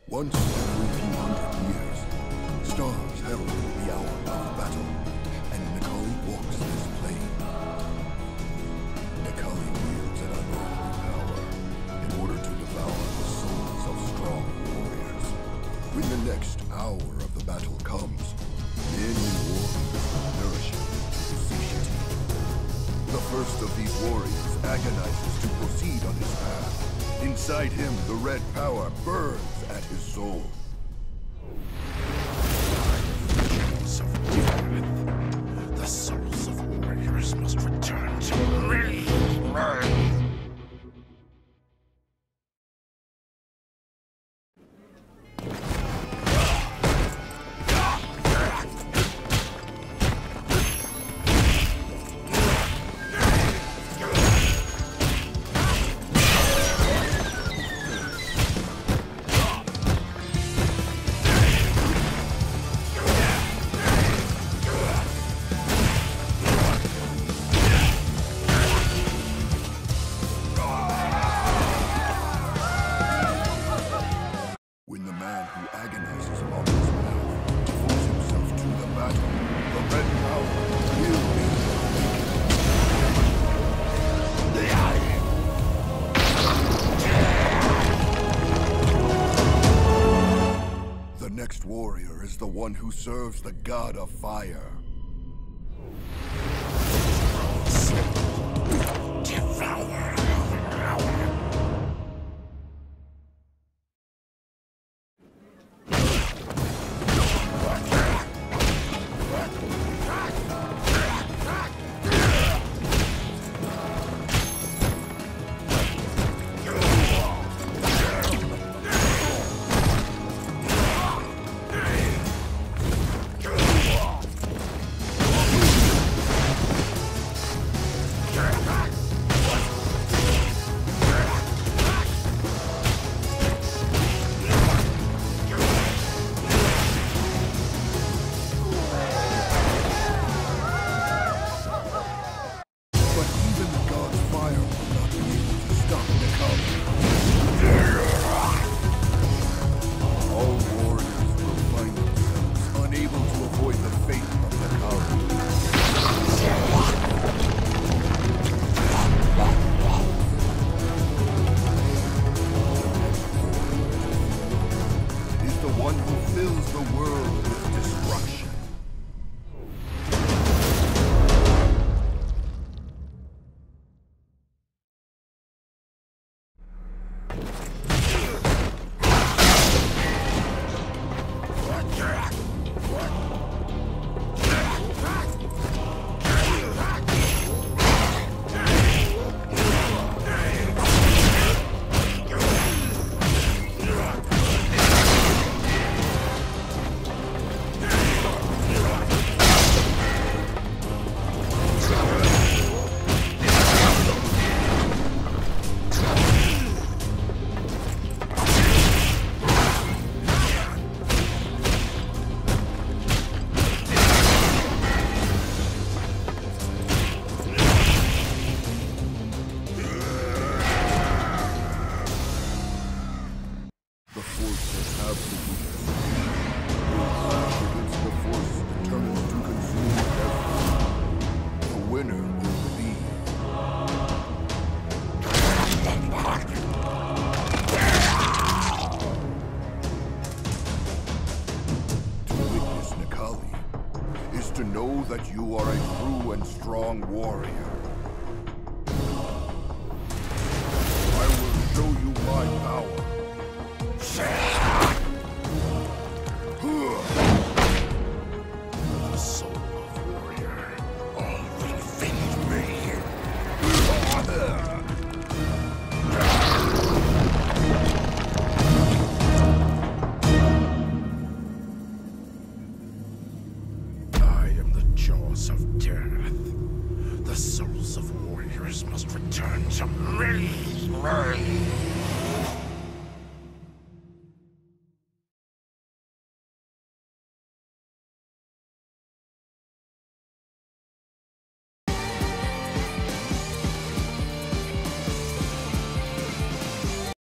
Once every few hundred years, stars herald the hour of battle, and Necalli walks this plane. Necalli wields an unearthly power in order to devour the souls of strong warriors. When the next hour of the battle comes, men and warriors nourish him with satiety. The first of these warriors agonizes to proceed on his path. Inside him, the red power burns at his soul. The souls of warriors must return to me. Warrior is the one who serves the god of fire. Devour. To know that you are a true and strong warrior. I will show you my power.